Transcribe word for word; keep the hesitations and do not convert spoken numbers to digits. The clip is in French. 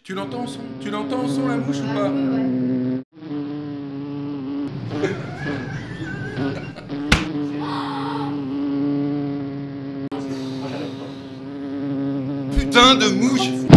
Tu l'entends au son? Tu l'entends au son, la mouche, ou pas? Putain de mouche!